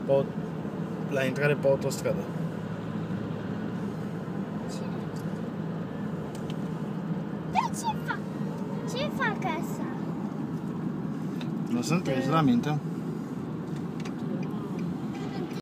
la intrare pe autostradă. Ce fac asta? Nu sunt treci la minte.